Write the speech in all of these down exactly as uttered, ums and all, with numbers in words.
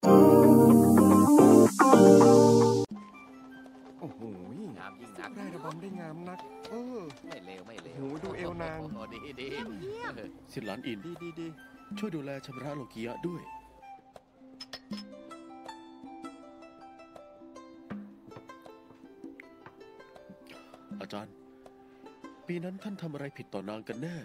โอ้โหงามยิ่งนักได้ระบำได้งามนักเออไม่เลวไม่เลวโหดูเอวนางดีดีสิทธิ์หลานอินดีดีดีช่วยดูแลชำระโลกิยะด้วยอาจารย์ปีนั้นท่านทำอะไรผิดต่อนางกันแน่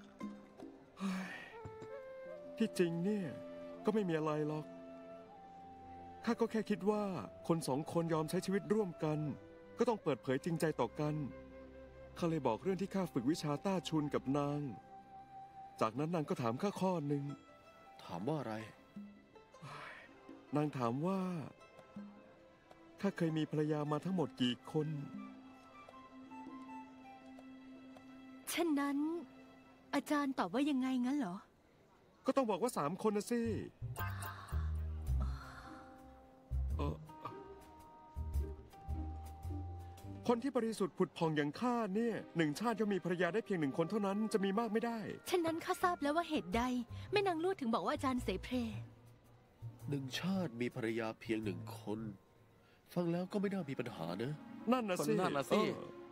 ที่จริงเนี่ยก็ไม่มีอะไรหรอกข้าก็แค่คิดว่าคนสองคนยอมใช้ชีวิตร่วมกันก็ต้องเปิดเผยจริงใจต่อกันข้าเลยบอกเรื่องที่ข้าฝึกวิชาต้าชุนกับนางจากนั้นนางก็ถามข้าข้อหนึ่งถามว่าอะไรนางถามว่าข้าเคยมีภรรยามาทั้งหมดกี่คนเช่นนั้นอาจารย์ตอบว่ายังไงงั้นเหรอก็ต้องบอกว่าสามคนนะสิเออคนที่บริสุทธิ์ผุดผ่องอย่างข้าเนี่ยหนึ่งชาติย่อมมีภรรยาได้เพียงหนึ่งคนเท่านั้นจะมีมากไม่ได้ฉะนั้นข้าทราบแล้วว่าเหตุใดแม่นางลู่ถึงบอกว่าอาจารย์เสเพลหนึ่งชาติมีภรรยาเพียงหนึ่งคนฟังแล้วก็ไม่น่ามีปัญหานะนั่นนะสินั่นนะสิ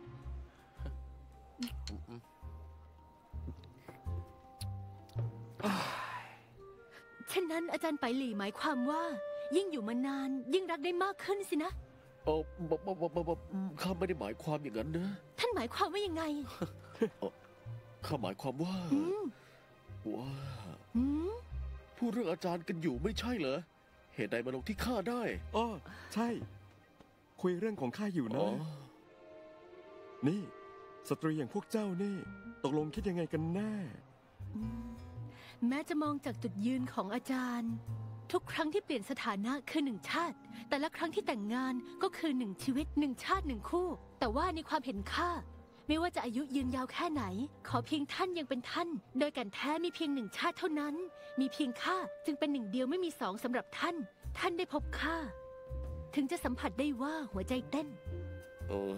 เช่นนั้นอาจารย์ไปหลี่หมายความว่ายิ่งอยู่มานานยิ่งรักได้มากขึ้นสินะเออข้าไม่ได้หมายความอย่างนั้นนะท่านหมายความว่ายังไงข้าหมายความว่าว่าพูดเรื่องอาจารย์กันอยู่ไม่ใช่เหรอเหตุใดมาลงที่ข้าได้อ๋อใช่คุยเรื่องของข้าอยู่นะนี่สตรีอย่างพวกเจ้านี่ตกลงคิดยังไงกันแน่แม้จะมองจากจุดยืนของอาจารย์ทุกครั้งที่เปลี่ยนสถานะคือหนึ่งชาติแต่ละครั้งที่แต่งงานก็คือหนึ่งชีวิตหนึ่งชาติหนึ่งคู่แต่ว่าในความเห็นข้าไม่ว่าจะอายุยืนยาวแค่ไหนขอเพียงท่านยังเป็นท่านโดยกันแท้มีเพียงหนึ่งชาติเท่านั้นมีเพียงข้าจึงเป็นหนึ่งเดียวไม่มีสองสำหรับท่านท่านได้พบข้าถึงจะสัมผัสได้ว่าหัวใจเต้นเออ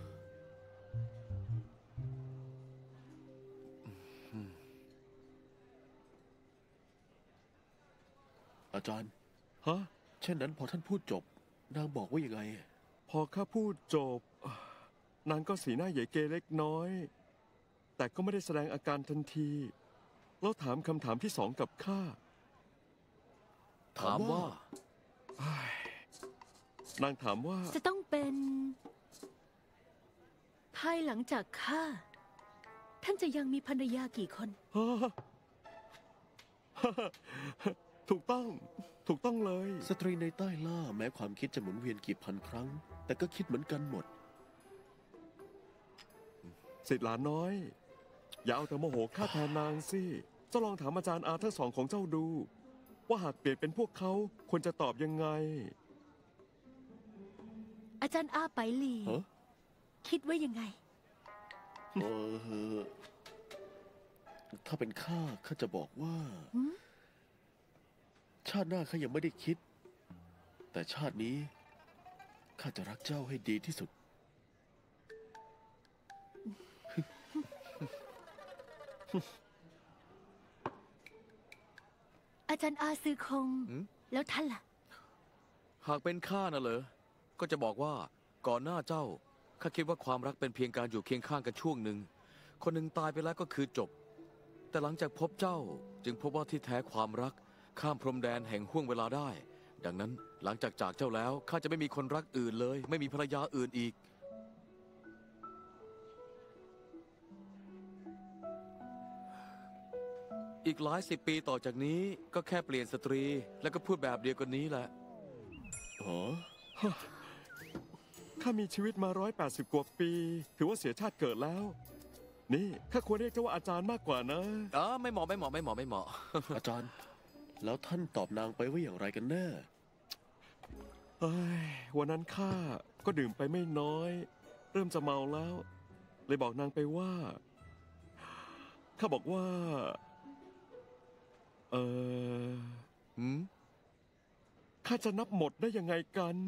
อาจารย์ฮะเช่นนั้นพอท่านพูดจบนางบอกว่ายังไงพอข้าพูดจบนางก็สีหน้าเหยเกเล็กน้อยแต่ก็ไม่ได้แสดงอาการทันทีแล้วถามคำถามที่สองกับข้าถามว่านางถามว่าจะต้องเป็นภายหลังจากข้าท่านจะยังมีภรรยากี่คนถูกต้องถูกต้องเลยสตรีในใต้ล่าแม้ความคิดจะหมุนเวียนกี่พันครั้งแต่ก็คิดเหมือนกันหมดสิทธิ์หลานน้อยอย่าเอาแต่โมโหข้าแทนนางสิเจ้าลองถามอาจารย์อาทั้งสองของเจ้าดูว่าหากเปลี่ยนเป็นพวกเขาควรจะตอบยังไงอาจารย์อาไปหลีคิดว่ายังไงเออถ้าเป็นข้าข้าจะบอกว่าชาติหน้าข้ายังไม่ได้คิดแต่ชาตินี้ข้าจะรักเจ้าให้ดีที่สุดอาจารย์อาซื้อคงแล้วท่านล่ะหากเป็นข้าน่ะเหรอก็จะบอกว่าก่อนหน้าเจ้าข้าคิดว่าความรักเป็นเพียงการอยู่เคียงข้างกันช่วงหนึ่งคนหนึ่งตายไปแล้วก็คือจบแต่หลังจากพบเจ้าจึงพบว่าที่แท้ความรักข้ามพรมแดนแห่งห้วงเวลาได้ดังนั้นหลังจากจากเจ้าแล้วข้าจะไม่มีคนรักอื่นเลยไม่มีภรรยาอื่นอีกอีกหลายสิบปีต่อจากนี้ก็แค่เปลี่ยนสตรีแล้วก็พูดแบบเดียวกันนี้แหละอ๋อข้ามีชีวิตมาร้อยแปดสิบกว่าปีถือว่าเสียชาติเกิดแล้วนี่ข้าควรเรียกเจ้าว่าอาจารย์มากกว่านะอ๋อไม่เหมาะไม่เหมาะไม่เหมาะไม่เหมาะอาจารย์แล้วท่านตอบนางไปว่าอย่างไรกันแน่เอ้ยวันนั้นข้าก็ดื่มไปไม่น้อยเริ่มจะเมาแล้วเลยบอกนางไปว่าข้าบอกว่าเออหืมข้าจะนับหมดได้ยังไงกัน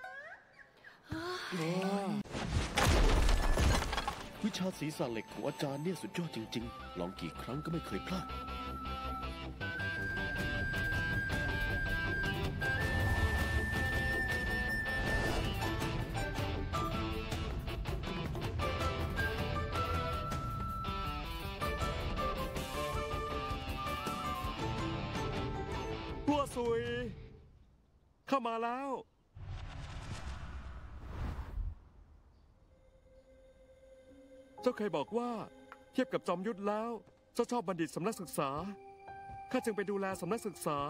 วิชาศีรษะเหล็กของอาจารย์เนี่ยสุดยอดจริงๆลองกี่ครั้งก็ไม่เคยพลาดซุย เข้ามาแล้ว เจ้าเคยบอกว่าเทียบกับจอมยุทธแล้วเจ้าชอบบัณฑิตสำนักศึกษาข้าจึงไปดูแลสำนักศึกษา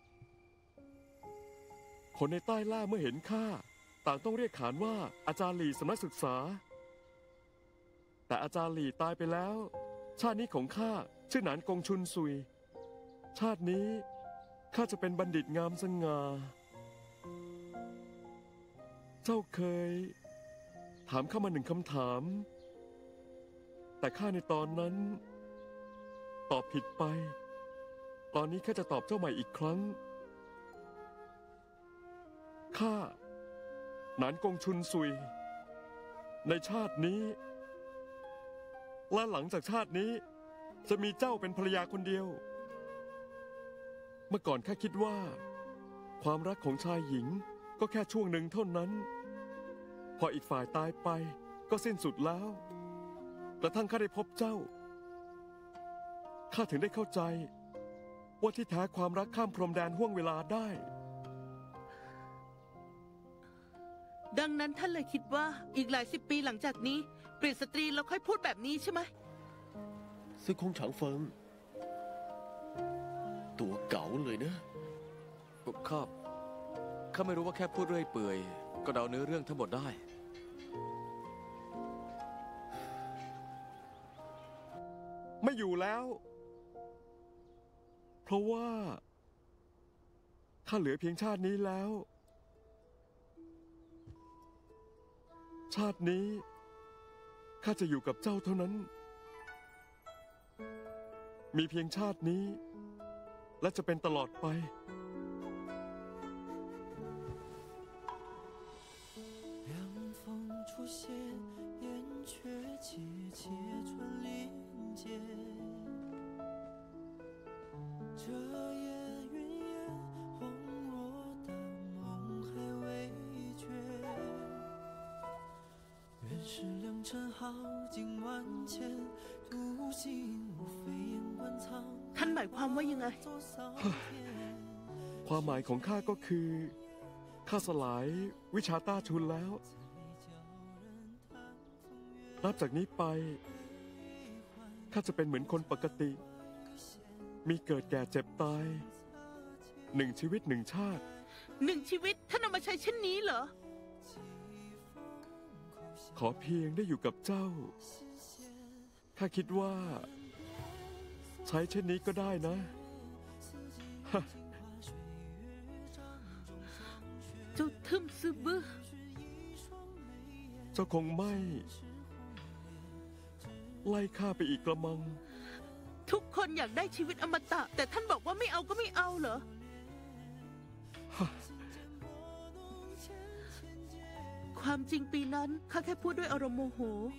คนในใต้ล่าเมื่อเห็นข้าต่างต้องเรียกขานว่าอาจารย์หลี่สำนักศึกษาแต่อาจารย์หลี่ตายไปแล้วชาตินี้ของข้าชื่อหนานกงชุนซุยชาตินี้ข้าจะเป็นบัณฑิตงามสง่าเจ้าเคยถามข้ามาหนึ่งคำถามแต่ข้าในตอนนั้นตอบผิดไปตอนนี้ข้าจะตอบเจ้าใหม่อีกครั้งข้าหนานกงชุนซุยในชาตินี้และหลังจากชาตินี้จะมีเจ้าเป็นภรรยาคนเดียวเมื่อก่อนข้าคิดว่าความรักของชายหญิงก็แค่ช่วงหนึ่งเท่านั้นพออีกฝ่ายตายไปก็สิ้นสุดแล้วกระทั่งข้าได้พบเจ้าข้าถึงได้เข้าใจว่าที่แท้ความรักข้ามพรมแดนห้วงเวลาได้ดังนั้นท่านเลยคิดว่าอีกหลายสิบปีหลังจากนี้เปลี่ยนสตรีแล้วค่อยพูดแบบนี้ใช่ไหมซึ่งคงฉางเฟิงตัวเก๋าเลยนะข้าข้าไม่รู้ว่าแค่พูดเรื่อยเปื่อยก็เดาเนื้อเรื่องทั้งหมดได้ไม่อยู่แล้ว เพราะว่าข้าเหลือเพียงชาตินี้แล้ว ชาตินี้ข้าจะอยู่กับเจ้าเท่านั้น มีเพียงชาตินี้และจะเป็นตลอดไปท่านหมายความว่ายังไงความหมายของข้าก็คือข้าสลายวิชาต้าชุนแล้วนับจากนี้ไปข้าจะเป็นเหมือนคนปกติมีเกิดแก่เจ็บตายหนึ่งชีวิตหนึ่งชาติหนึ่งชีวิตท่านเอามาใช้เช่นนี้เหรอขอเพียงได้อยู่กับเจ้าข้าคิดว่าใช้เช่นนี้ก็ได้นะเจ้าทึมซื่อบื้อเจ้าคงไม่ไล่ข้าไปอีกกระมังทุกคนอยากได้ชีวิตอมตะแต่ท่านบอกว่าไม่เอาก็ไม่เอาเหรอความจริงปีนั้นข้าแค่พูดด้วยอารมณ์โมโห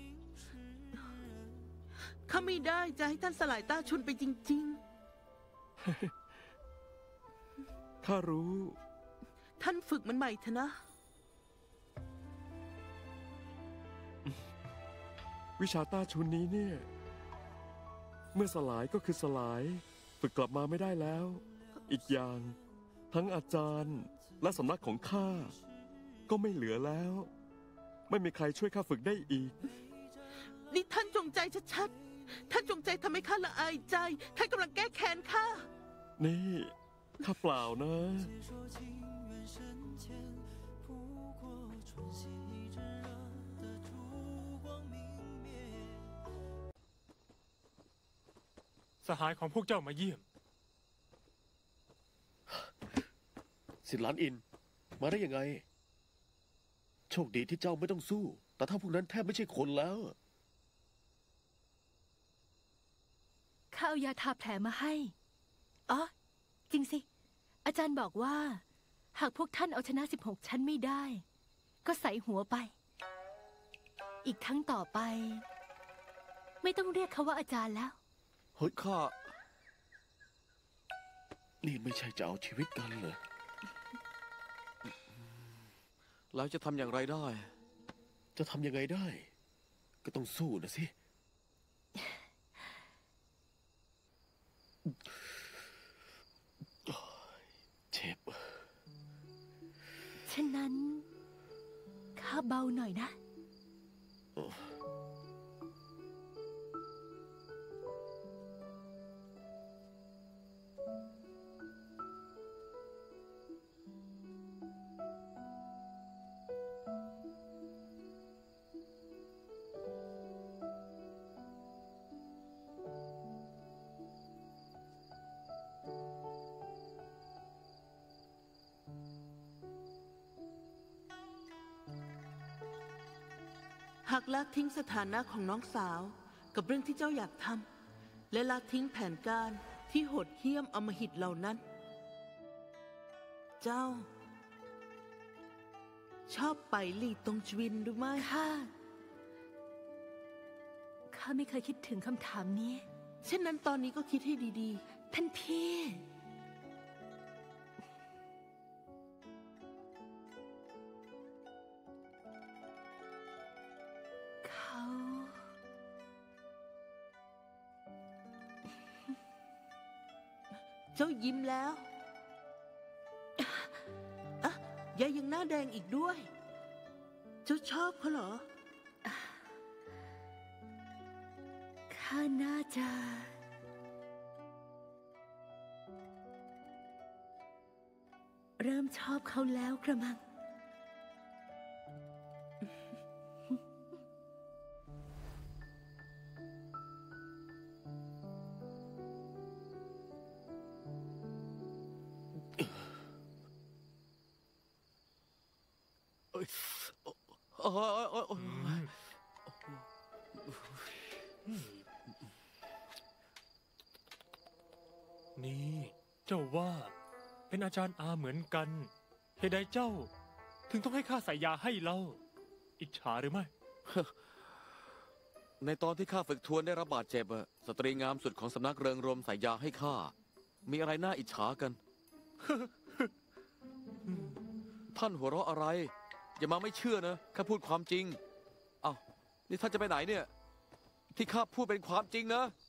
ข้าไม่ได้จะให้ท่านสลายต้าชุนไปจริงๆ ข้ารู้ท่านฝึกมันใหม่เถอะนะวิชาต้าชุนนี้เนี่ยเมื่อสลายก็คือสลายฝึกกลับมาไม่ได้แล้วอีกอย่างทั้งอาจารย์และสำนักของข้าก็ไม่เหลือแล้วไม่มีใครช่วยข้าฝึกได้อีกนี่ท่านจงใจชัดๆท่านจงใจทำให้ข้าละอายใจท่านกำลังแก้แค้นข้านี่ข้าเปล่านะสหายของพวกเจ้ามาเยี่ยมสิทธิ์ล้านอินมาได้ยังไงโชคดีที่เจ้าไม่ต้องสู้แต่ถ้าพวกนั้นแทบไม่ใช่คนแล้วข้าเอายาทาแผลมาให้อ๋อจริงสิอาจารย์บอกว่าหากพวกท่านเอาชนะสิบหกชั้นไม่ได้ก็ใส่หัวไปอีกครั้งต่อไปไม่ต้องเรียกเขาว่าอาจารย์แล้วเฮ้ยข้านี่ไม่ใช่จะเอาชีวิตกันเหรอแล้วจะทำอย่างไรได้จะทำยังไงได้ก็ต้องสู้นะสิเจ็บฉะนั้นข้าเบาหน่อยนะหากละทิ้งสถานะของน้องสาวกับเรื่องที่เจ้าอยากทำและละทิ้งแผนการที่โหดเหี้ยมอำมหิตเหล่านั้น เจ้า ชอบไปหลี่ตงจวินหรือไม่ข้า ข้าไม่เคยคิดถึงคำถามนี้เช่นนั้นตอนนี้ก็คิดให้ดีท่านพี่ เขาๆ เจ้ายิ้มแล้วอะยายยังหน้าแดงอีกด้วย เจ้าชอบเขาเหรอข้าน่าจะ เริ่มชอบเขาแล้วกระมังเอ้ยโอ้ยโอ้ยโอ้ยนี่เจ้าว่าเป็นอาจารย์อาเหมือนกันเหตุใดเจ้า ถึงต้องให้ข้าใส่ยาให้เล่า อิจฉาหรือไม่ในตอนที่ข้าฝึกทวนได้รับบาดเจ็บอะสตรีงามสุดของสำนักเริงรมใส่ยาให้ข้า มีอะไรน่าอิจฉากัน ท่านหัวเราะอะไร อย่ามาไม่เชื่อนะข้าพูดความจริง เอ้านี่ท่านจะไปไหนเนี่ย ที่ข้าพูดเป็นความจริงนะ